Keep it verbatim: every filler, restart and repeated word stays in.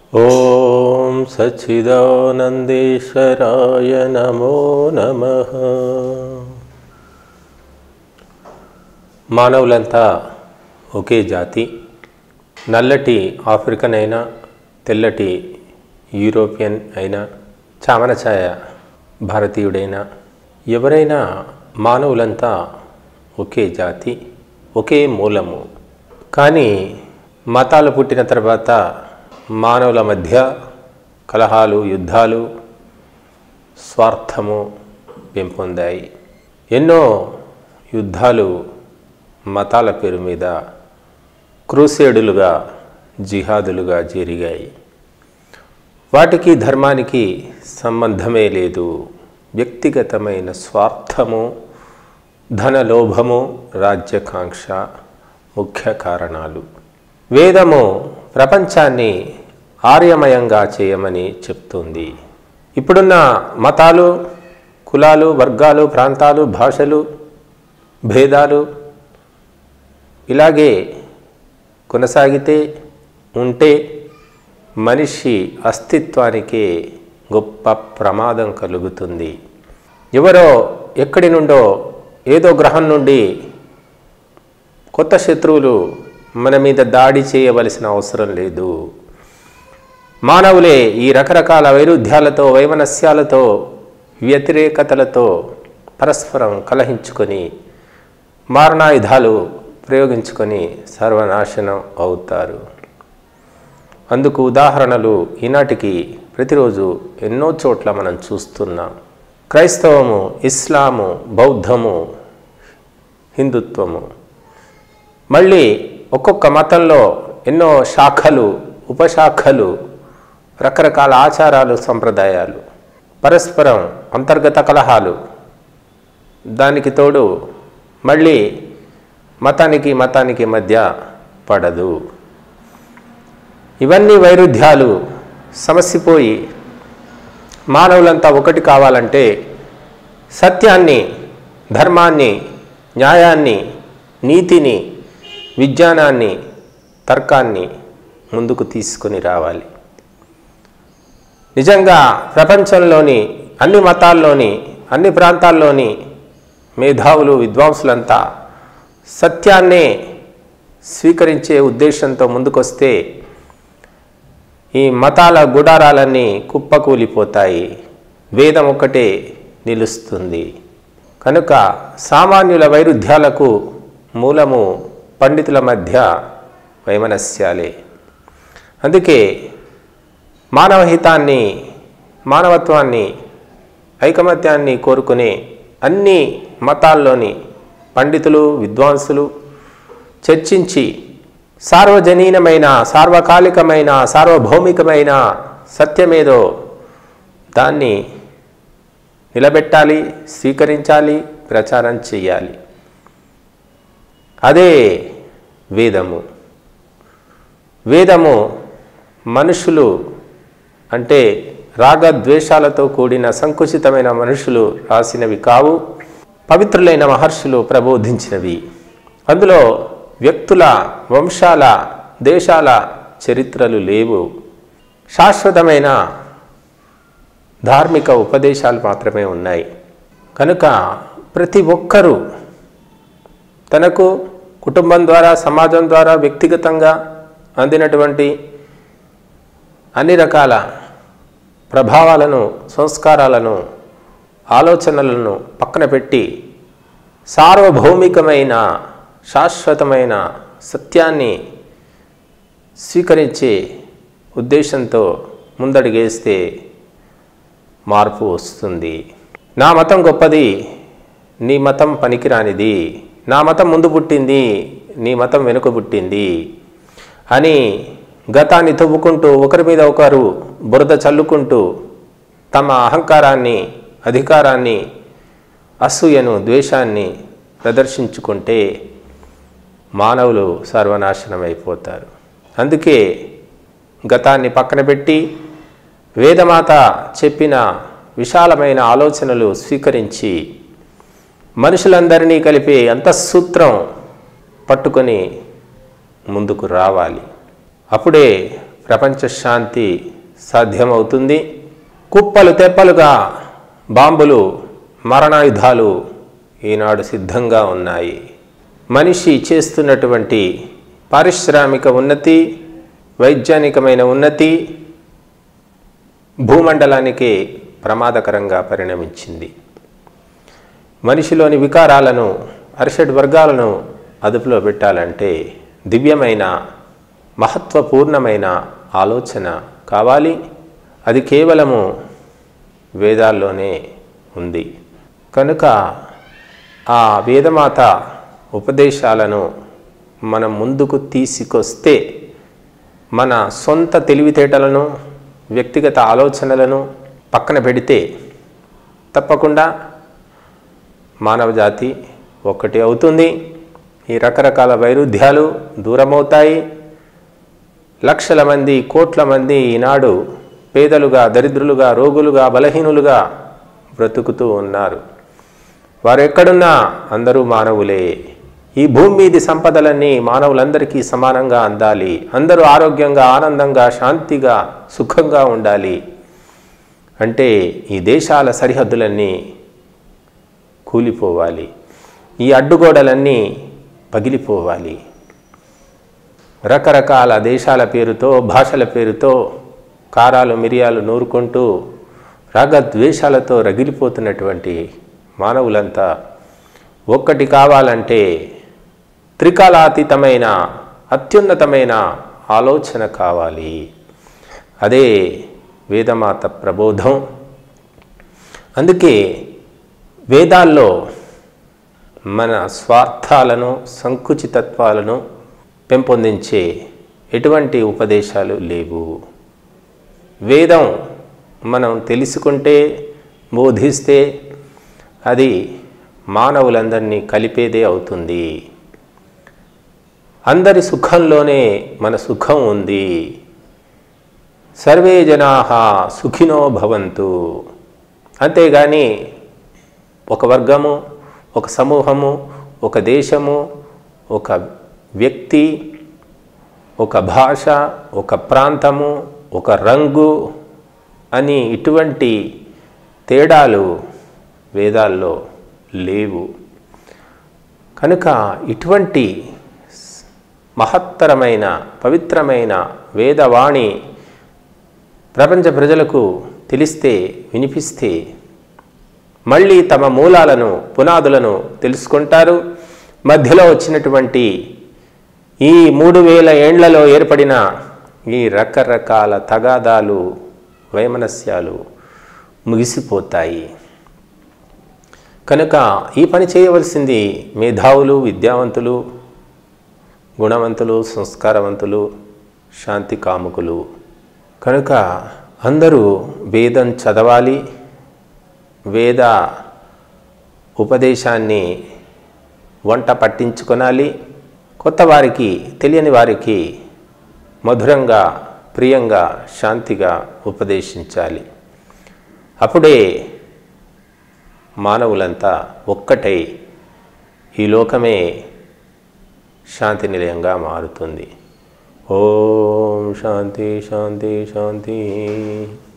ఓం సచ్చిదానందేశ్వరాయ నమో నమః. మానవులంతా ఒకే జాతి. నల్లటి ఆఫ్రికన్ అయినా, తెల్లటి యూరోపియన్ అయినా, చామనఛాయ భారతీయుడైనా, ఎవరైనా మానవులంతా ఒకే జాతి, ఒకే మూలము. కానీ మతాలు పుట్టిన తర్వాత మానవుల మధ్య కలహాలు, యుద్ధాలు, స్వార్థము పెంపొందాయి. ఎన్నో యుద్ధాలు మతాల పేరు మీద క్రూసేడులుగా, జిహాదులుగా జరిగాయి. వాటికి ధర్మానికి సంబంధమే లేదు. వ్యక్తిగతమైన స్వార్థము, ధనలోభము, రాజ్యకాంక్ష ముఖ్య కారణాలు. వేదము ప్రపంచాన్ని ఆర్యమయంగా చేయమని చెప్తుంది. ఇప్పుడున్న మతాలు, కులాలు, వర్గాలు, ప్రాంతాలు, భాషలు, భేదాలు ఇలాగే కొనసాగితే ఉంటే మనిషి అస్తిత్వానికే గొప్ప ప్రమాదం కలుగుతుంది. ఎవరో ఎక్కడి నుండో ఏదో గ్రహం నుండి కొత్త శత్రువులు మన మీద దాడి చేయవలసిన అవసరం లేదు. మానవులే ఈ రకరకాల వైరుధ్యాలతో, వైమనస్యాలతో, వ్యతిరేకతలతో పరస్పరం కలహించుకొని మారణాయుధాలు ప్రయోగించుకొని సర్వనాశనం అవుతారు. అందుకు ఉదాహరణలు ఈనాటికి ప్రతిరోజు ఎన్నో చోట్ల మనం చూస్తున్నాం. క్రైస్తవము, ఇస్లాము, బౌద్ధము, హిందుత్వము, మళ్ళీ ఒక్కొక్క మతంలో ఎన్నో శాఖలు, ఉపశాఖలు, రకరకాల ఆచారాలు, సంప్రదాయాలు, పరస్పరం అంతర్గత కలహాలు, దానికి తోడు మళ్ళీ మతానికి మతానికి మధ్య పడదు. ఇవన్నీ వైరుధ్యాలు సమసిపోయి మానవులంతా ఒకటి కావాలంటే సత్యాన్ని, ధర్మాన్ని, న్యాయాన్ని, నీతిని, విజ్ఞానాన్ని, తర్కాన్ని ముందుకు తీసుకొని రావాలి. నిజంగా ప్రపంచంలోని అన్ని మతాల్లోని, అన్ని ప్రాంతాల్లోని మేధావులు, విద్వాంసులంతా సత్యాన్నే స్వీకరించే ఉద్దేశంతో ముందుకొస్తే ఈ మతాల గుడారాలన్నీ కుప్పకూలిపోతాయి. వేదం ఒక్కటే నిలుస్తుంది. కనుక సామాన్యుల వైరుధ్యాలకు మూలము పండితుల మధ్య వైమనస్యాలే. అందుకే మానవహితాన్ని, మానవత్వాన్ని, ఐకమత్యాన్ని కోరుకునే అన్ని మతాల్లోని పండితులు, విద్వాంసులు చర్చించి సార్వజనీనమైన, సార్వకాలికమైన, సార్వభౌమికమైన సత్యమేదో దాన్ని నిలబెట్టాలి, స్వీకరించాలి, ప్రచారం చేయాలి. అదే వేదము. వేదము మనుషులు అంటే రాగద్వేషాలతో కూడిన సంకుచితమైన మనుషులు రాసినవి కావు, పవిత్రులైన మహర్షులు ప్రబోధించినవి. అందులో వ్యక్తుల, వంశాల, దేశాల చరిత్రలు లేవు. శాశ్వతమైన ధార్మిక ఉపదేశాలు మాత్రమే ఉన్నాయి. కనుక ప్రతి ఒక్కరూ తనకు కుటుంబం ద్వారా, సమాజం ద్వారా, వ్యక్తిగతంగా అందినటువంటి అన్ని రకాల ప్రభావాలను, సంస్కారాలను, ఆలోచనలను పక్కన పెట్టి సార్వభౌమికమైన, శాశ్వతమైన సత్యాన్ని స్వీకరించే ఉద్దేశంతో ముందడుగేస్తే మార్పు వస్తుంది. నా మతం గొప్పది, నీ మతం పనికిరానిది, నా మతం ముందు పుట్టింది, నీ మతం వెనుక పుట్టింది అని గతాన్ని తవ్వుకుంటూ ఒకరి మీద ఒకరు బురద చల్లుకుంటూ తమ అహంకారాన్ని, అధికారాన్ని, అసూయను, ద్వేషాన్ని ప్రదర్శించుకుంటే మానవులు సర్వనాశనం అయిపోతారు. అందుకే గతాన్ని పక్కన పెట్టి వేదమాత చెప్పిన విశాలమైన ఆలోచనలు స్వీకరించి మనుషులందరినీ కలిపే అంతఃసూత్రం పట్టుకొని ముందుకు రావాలి. అప్పుడే ప్రపంచ శాంతి సాధ్యమవుతుంది. కుప్పలు తెప్పలుగా బాంబులు, మరణాయుధాలు ఈనాడు సిద్ధంగా ఉన్నాయి. మనిషి చేస్తున్నటువంటి పారిశ్రామిక ఉన్నతి, వైజ్ఞానికమైన ఉన్నతి భూమండలానికి ప్రమాదకరంగా పరిణమించింది. మనిషిలోని వికారాలను, అరిషడ్ వర్గాలను అదుపులో పెట్టాలంటే దివ్యమైన, మహత్వపూర్ణమైన ఆలోచన కావాలి. అది కేవలము వేదాల్లోనే ఉంది. కనుక ఆ వేదమాత ఉపదేశాలను మనం ముందుకు తీసుకొస్తే మన సొంత తెలివితేటలను, వ్యక్తిగత ఆలోచనలను పక్కన పెడితే తప్పకుండా మానవజాతి ఒక్కటి అవుతుంది. ఈ రకరకాల వైరుధ్యాలు దూరమవుతాయి. లక్షల మంది, కోట్ల మంది ఈనాడు పేదలుగా, దరిద్రులుగా, రోగులుగా, బలహీనులుగా బ్రతుకుతూ ఉన్నారు. వారు ఎక్కడున్నా అందరూ మానవులే. ఈ భూమి మీది సంపదలన్నీ మానవులందరికీ సమానంగా అందాలి. అందరూ ఆరోగ్యంగా, ఆనందంగా, శాంతిగా, సుఖంగా ఉండాలి అంటే ఈ దేశాల సరిహద్దులన్నీ కూలిపోవాలి. ఈ అడ్డుగోడలన్నీ పగిలిపోవాలి. రకరకాల దేశాల పేరుతో, భాషల పేరుతో కారాలు, మిరియాలు నూరుకుంటూ రాగద్వేషాలతో రగిలిపోతున్నటువంటి మానవులంతా ఒక్కటి కావాలంటే త్రికాలాతీతమైన, అత్యున్నతమైన ఆలోచన కావాలి. అదే వేదమాత ప్రబోధం. అందుకే వేదాల్లో మన స్వార్థాలను, సంకుచితత్వాలను పెంపొందించే ఎటువంటి ఉపదేశాలు లేవు. వేదం మనం తెలుసుకుంటే, బోధిస్తే అది మానవులందరినీ కలిపేదే అవుతుంది. అందరి సుఖంలోనే మన సుఖం ఉంది. సర్వే జనాః సుఖినో భవంతు. అంతేగాని ఒక వర్గము, ఒక సమూహము, ఒక దేశము, ఒక వ్యక్తి, ఒక భాష, ఒక ప్రాంతము, ఒక రంగు అని ఇటువంటి తేడాలు వేదాల్లో లేవు. కనుక ఇటువంటి మహత్తరమైన, పవిత్రమైన వేదవాణి ప్రపంచ ప్రజలకు తెలిస్తే, వినిపిస్తే మళ్ళీ తమ మూలాలను, పునాదులను తెలుసుకుంటారు. మధ్యలో వచ్చినటువంటి ఈ మూడు వేల ఏండ్లలో ఏర్పడిన ఈ రకరకాల తగాదాలు, వైమనస్యాలు ముగిసిపోతాయి. కనుక ఈ పని చేయవలసింది మేధావులు, విద్యావంతులు, గుణవంతులు, సంస్కారవంతులు, శాంతి కాముకులు. కనుక అందరూ వేదం చదవాలి. వేద ఉపదేశాన్ని వంట పట్టించుకొనాలి. కొత్త వారికి, తెలియని వారికి మధురంగా, ప్రియంగా, శాంతిగా ఉపదేశించాలి. అప్పుడే మానవులంతా ఒక్కటై ఈ లోకమే శాంతి నిలయంగా మారుతుంది. ఓం శాంతి శాంతి శాంతి.